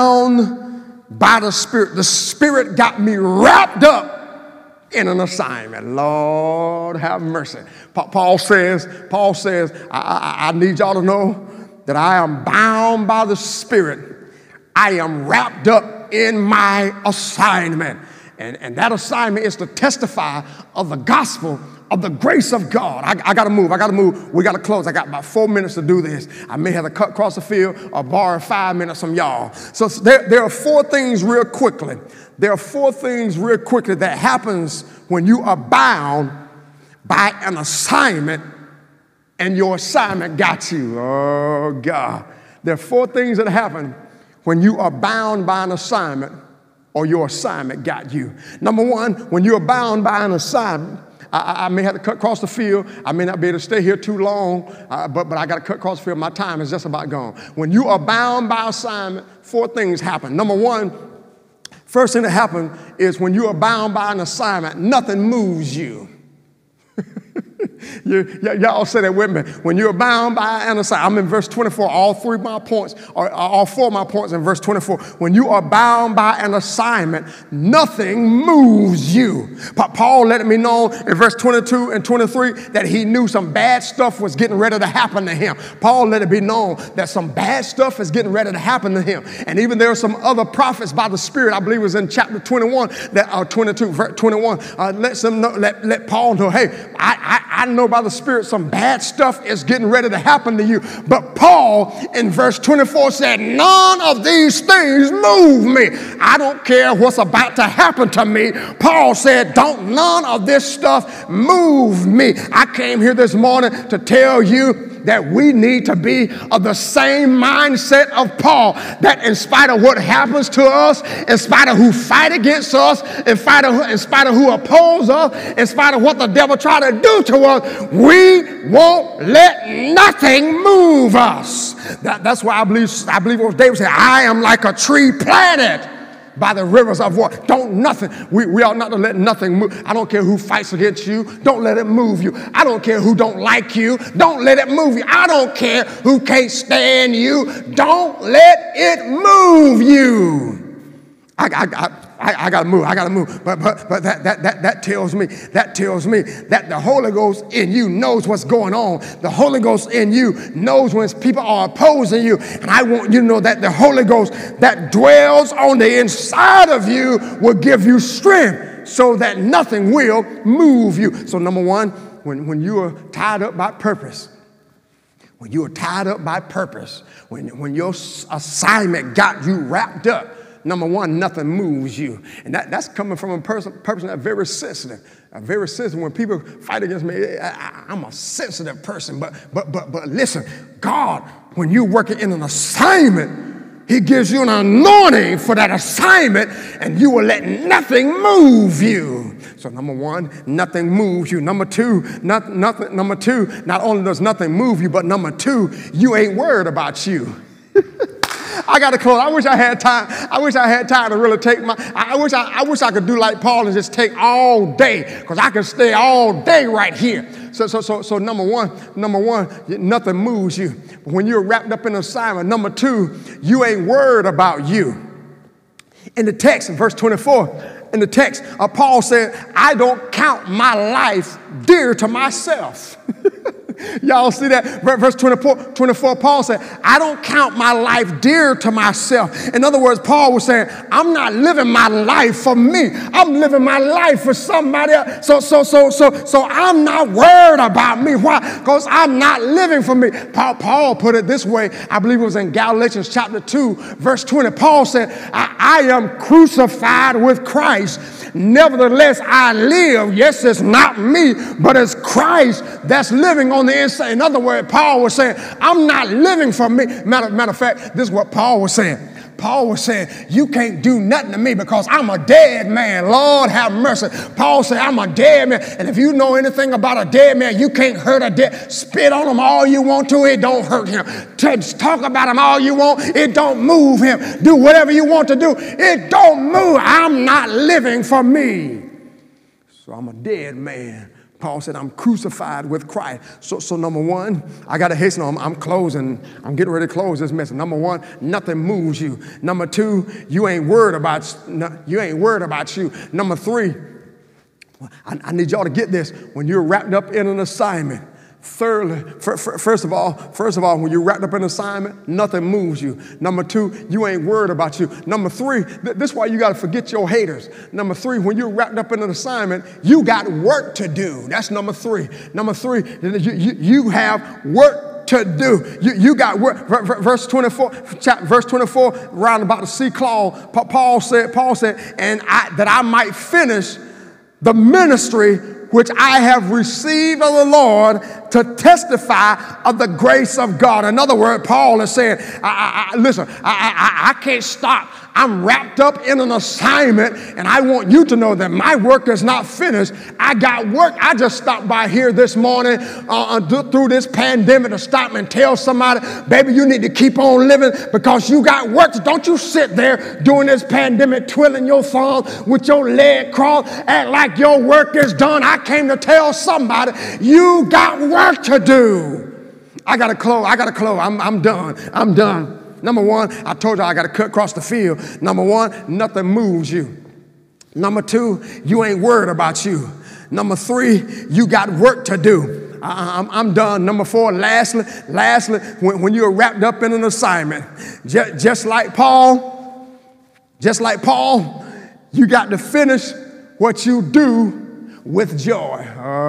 bound by the Spirit. The Spirit got me wrapped up in an assignment. Lord have mercy. Pa- Paul says, Paul says, I, I, I need y'all to know that I am bound by the Spirit. I am wrapped up in my assignment. And, and that assignment is to testify of the gospel of the grace of God. I, I got to move. I got to move. We got to close. I got about four minutes to do this. I may have to cut across the field or borrow five minutes from y'all. So there, there are four things real quickly. There are four things real quickly that happens when you are bound by an assignment and your assignment got you. Oh, God. There are four things that happen when you are bound by an assignment or your assignment got you. Number one, when you are bound by an assignment, I, I may have to cut across the field. I may not be able to stay here too long, uh, but, but I got to cut across the field. My time is just about gone. When you are bound by assignment, four things happen. Number one, first thing that happens is when you are bound by an assignment, nothing moves you. You, y- y'all say that with me. When you're bound by an assignment, I'm in verse twenty-four. All three of my points, or all four of my points in verse twenty-four. When you are bound by an assignment, nothing moves you. But Paul let me know in verse twenty-two and twenty-three that he knew some bad stuff was getting ready to happen to him. Paul let it be known that some bad stuff is getting ready to happen to him. And even there are some other prophets by the Spirit, I believe it was in chapter twenty-one, that uh, twenty-two, verse twenty-one, uh, let them know, let, let Paul know, hey, I, I, I know by the Spirit some bad stuff is getting ready to happen to you. But Paul in verse twenty-four said, none of these things move me. I don't care what's about to happen to me. Paul said, don't none of this stuff move me. I came here this morning to tell you that we need to be of the same mindset of Paul, that in spite of what happens to us, in spite of who fight against us, in spite of, in spite of who oppose us, in spite of what the devil try to do to us, we won't let nothing move us. That, that's why I believe, I believe what David said, I am like a tree planted by the rivers of water. Don't nothing. We, we ought not to let nothing move. I don't care who fights against you. Don't let it move you. I don't care who don't like you. Don't let it move you. I don't care who can't stand you. Don't let it move you. I, I, I, I, I gotta move. I gotta move. But but but that that that that tells me that tells me that the Holy Ghost in you knows what's going on. The Holy Ghost in you knows when people are opposing you. And I want you to know that the Holy Ghost that dwells on the inside of you will give you strength so that nothing will move you. So number one, when, when you are tied up by purpose, when you are tied up by purpose, when, when your assignment got you wrapped up, number one, nothing moves you. And that, that's coming from a person, person that's very sensitive. Uh, very sensitive. When people fight against me, I, I'm a sensitive person. But, but, but, but listen, God, when you're working in an assignment, he gives you an anointing for that assignment, and you will let nothing move you. So number one, nothing moves you. Number two, not, nothing, number two, not only does nothing move you, but number two, you ain't worried about you. I got to close. I wish I had time. I wish I had time to really take my, I wish I, I wish I could do like Paul and just take all day, because I can stay all day right here. So, so, so, so number one, number one, nothing moves you. When you're wrapped up in an assignment. Number two, you ain't worried about you. In the text, in verse twenty-four, in the text, uh, Paul said, I don't count my life dear to myself. Y'all see that? Verse twenty-four, twenty-four, Paul said, I don't count my life dear to myself. In other words, Paul was saying, I'm not living my life for me. I'm living my life for somebody else. So, so, so, so, so I'm not worried about me. Why? Because I'm not living for me. Paul, Paul put it this way. I believe it was in Galatians chapter two, verse twenty. Paul said, I, I am crucified with Christ. Nevertheless, I live. Yes, it's not me, but it's Christ that's living on the inside. In other words, Paul was saying, I'm not living for me. Matter, matter of fact, this is what Paul was saying. Paul was saying, you can't do nothing to me because I'm a dead man. Lord, have mercy. Paul said, I'm a dead man. And if you know anything about a dead man, you can't hurt a dead. Spit on him all you want to. It don't hurt him. Talk about him all you want. It don't move him. Do whatever you want to do. It don't move. I'm not living for me. So I'm a dead man. Paul said, I'm crucified with Christ. So, so number one, I got to hasten on. I'm closing. I'm getting ready to close this message. Number one, nothing moves you. Number two, you ain't worried about, you ain't worried about you. Number three, I, I need y'all to get this. When you're wrapped up in an assignment, Thirdly, first of all, first of all, when you're wrapped up in an assignment, nothing moves you. Number two, you ain't worried about you. Number three, this is why you got to forget your haters. Number three, when you're wrapped up in an assignment, you got work to do. That's number three. Number three, you, you, you have work to do. You, you got work. Verse twenty-four, verse twenty-four, round about the sea clause, Paul said, Paul said, and I, that I might finish the ministry which I have received of the Lord to testify of the grace of God. In other words, Paul is saying, I, I, I, listen, I, I, I can't stop. I'm wrapped up in an assignment, and I want you to know that my work is not finished. I got work. I just stopped by here this morning uh, through this pandemic to stop and tell somebody, baby, you need to keep on living because you got work. Don't you sit there during this pandemic twiddling your thumb with your leg crossed, act like your work is done. I came to tell somebody, you got work to do. I got to close. I got to close. I'm, I'm done. I'm done. Number one, I told you I got to cut across the field. Number one, nothing moves you. Number two, you ain't worried about you. Number three, you got work to do. I, I'm, I'm done. Number four, lastly, lastly, when, when you're wrapped up in an assignment, just, just like Paul, just like Paul, you got to finish what you do with joy.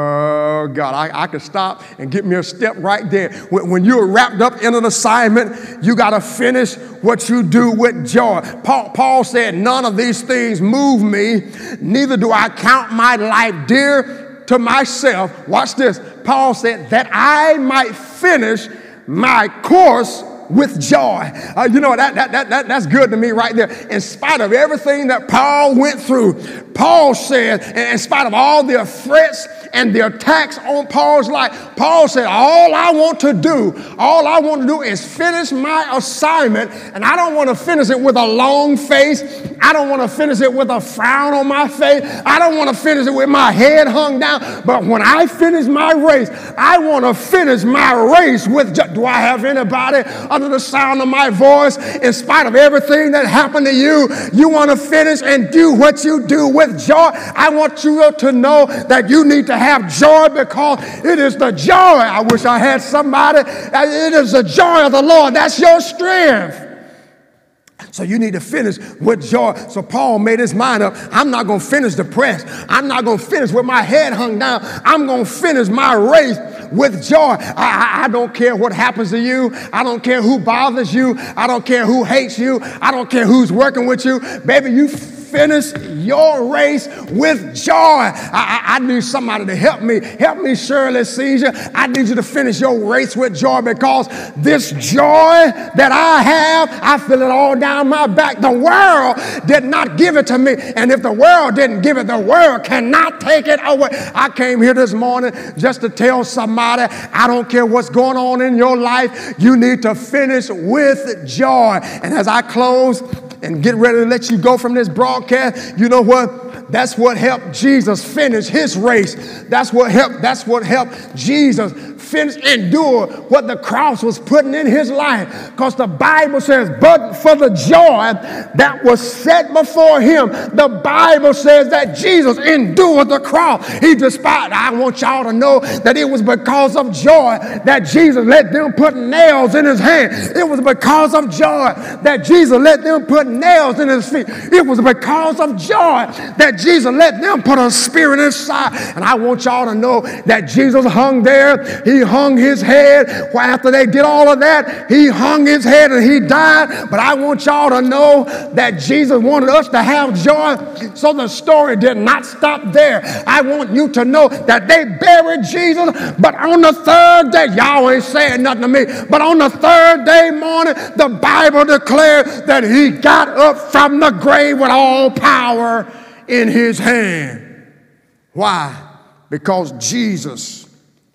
Oh, God, I, I could stop and get me a step right there. When, when you're wrapped up in an assignment, you got to finish what you do with joy. Paul, Paul said, none of these things move me, neither do I count my life dear to myself. Watch this. Paul said, that I might finish my course with joy. Uh, you know, that, that, that, that, that's good to me right there. In spite of everything that Paul went through, Paul said, in spite of all the threats and the attacks on Paul's life, Paul said, all I want to do, all I want to do is finish my assignment, and I don't want to finish it with a long face. I don't want to finish it with a frown on my face. I don't want to finish it with my head hung down. But when I finish my race, I want to finish my race with joy. Do I have anybody under the sound of my voice? In spite of everything that happened to you, you want to finish and do what you do with joy. I want you to know that you need to have joy because it is the joy. I wish I had somebody. It is the joy of the Lord. That's your strength. So you need to finish with joy. So Paul made his mind up. I'm not going to finish depressed. I'm not going to finish with my head hung down. I'm going to finish my race with joy. I, I, I don't care what happens to you. I don't care who bothers you. I don't care who hates you. I don't care who's working with you. Baby, you finish your race with joy. I, I, I need somebody to help me. Help me, Shirley Caesar. I need you to finish your race with joy because this joy that I have, I feel it all down my back. The world did not give it to me. And if the world didn't give it, the world cannot take it away. I came here this morning just to tell somebody, I don't care what's going on in your life, you need to finish with joy. And as I close and get ready to let you go from this broadcast, you know what? That's what helped Jesus finish his race. That's what helped, that's what helped Jesus finish, endure what the cross was putting in his life. Because the Bible says, but for the joy that was set before him, the Bible says that Jesus endured the cross. He despised. I want y'all to know that it was because of joy that Jesus let them put nails in his hands. It was because of joy that Jesus let them put nails in his feet. It was because of joy that Jesus let them put a spear in his side. And I want y'all to know that Jesus hung there. He hung his head. Well, after they did all of that, he hung his head and he died. But I want y'all to know that Jesus wanted us to have joy. So the story did not stop there. I want you to know that they buried Jesus, but on the third day, y'all ain't saying nothing to me, but on the third day morning, the Bible declared that he got up from the grave with all power in his hand. Why? Because Jesus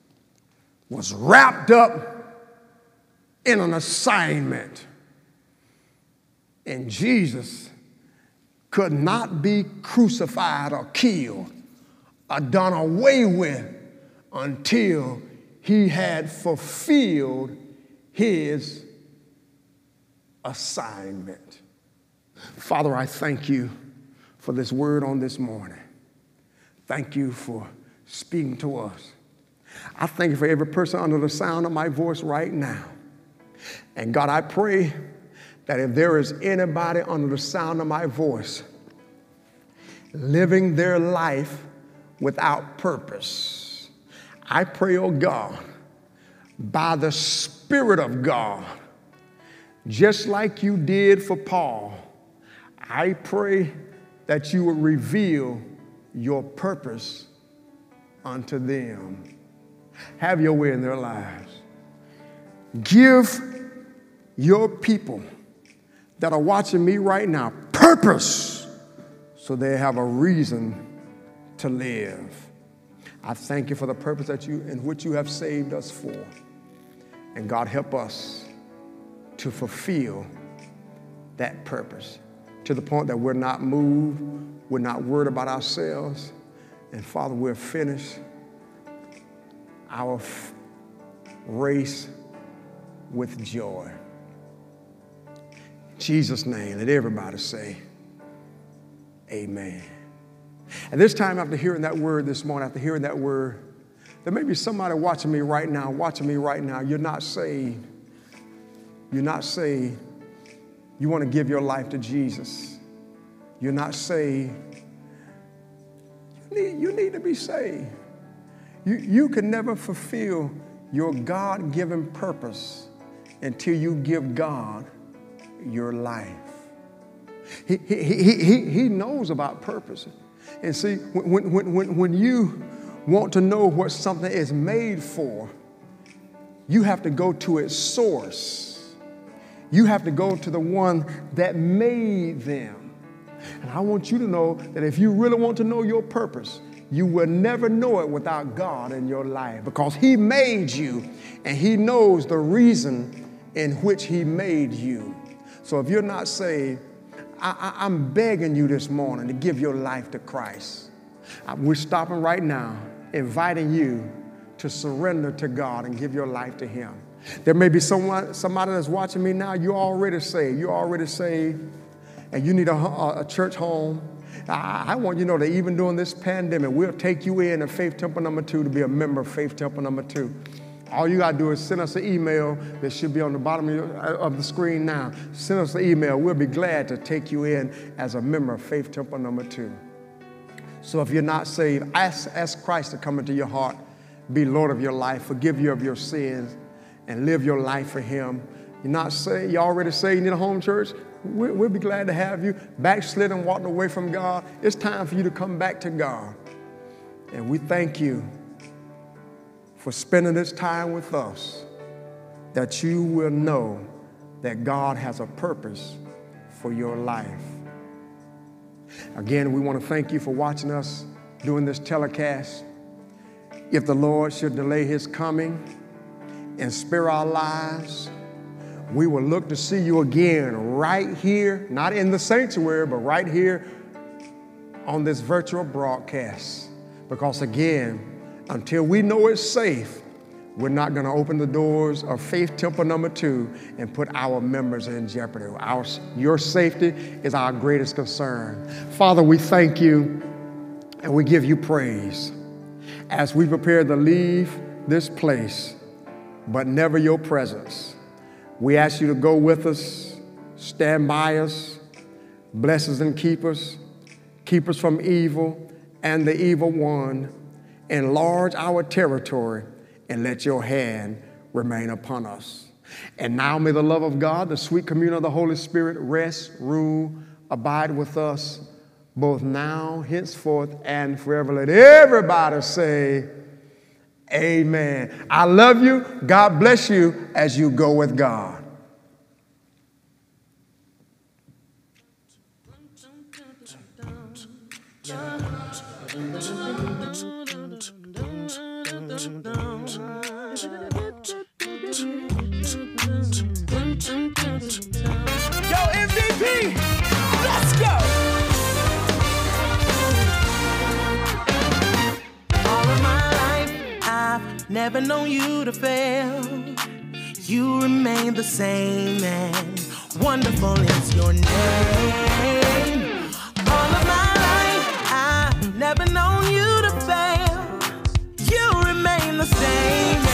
was wrapped up in an assignment. And Jesus could not be crucified or killed or done away with until he had fulfilled his assignment. Father, I thank you for this word on this morning. Thank you for speaking to us. I thank you for every person under the sound of my voice right now. And God, I pray that if there is anybody under the sound of my voice living their life without purpose, I pray, oh God, by the Spirit of God, just like you did for Paul, I pray that you will reveal your purpose unto them. Have your way in their lives. Give your people that are watching me right now purpose so they have a reason to live. I thank you for the purpose that you in which you have saved us for. And God, help us to fulfill that purpose to the point that we're not moved, we're not worried about ourselves, and Father, we're finished our f- race with joy. In Jesus' name, let everybody say, amen. And this time, after hearing that word this morning, after hearing that word, there may be somebody watching me right now, watching me right now. You're not saved. You're not saved. You want to give your life to Jesus. You're not saved. You need, you need to be saved. You, you can never fulfill your God-given purpose until you give God your life. He, he, he, he, he knows about purpose. And see, when, when, when, when you want to know what something is made for, you have to go to its source. You have to go to the one that made them. And I want you to know that if you really want to know your purpose, you will never know it without God in your life, because He made you and He knows the reason in which He made you. So if you're not saved, I, I, I'm begging you this morning to give your life to Christ. I, we're stopping right now, inviting you to surrender to God and give your life to Him. There may be someone, somebody that's watching me now, you're already saved. You're already saved, and you need a, a church home. I, I want you to know that even during this pandemic, we'll take you in at Faith Temple Number Two to be a member of Faith Temple Number Two. All you got to do is send us an email that should be on the bottom of, your, of the screen now. Send us an email. We'll be glad to take you in as a member of Faith Temple Number Two. So if you're not saved, ask, ask Christ to come into your heart, be Lord of your life, forgive you of your sins, and live your life for Him. You're not saved, you already saved, you need a home church? We'll, we'll be glad to have you. Backslid and walked away from God, it's time for you to come back to God. And we thank you for spending this time with us, that you will know that God has a purpose for your life. Again, we want to thank you for watching us during this telecast. If the Lord should delay His coming and spare our lives, we will look to see you again right here, not in the sanctuary, but right here on this virtual broadcast. Because again, until we know it's safe, we're not going to open the doors of Faith Temple Number Two and put our members in jeopardy. Our, your safety is our greatest concern. Father, we thank you and we give you praise as we prepare to leave this place, but never your presence. We ask you to go with us, stand by us, bless us and keep us, keep us from evil and the evil one. Enlarge our territory and let your hand remain upon us. And now may the love of God, the sweet communion of the Holy Spirit rest, rule, abide with us both now, henceforth, and forever. Let everybody say, amen. I love you. God bless you as you go with God. Yo, M V P, let's go! All of my life, I've never known you to fail. You remain the same, and wonderful is your name. All of my life, I've never known you to fail. You remain the same. Amen.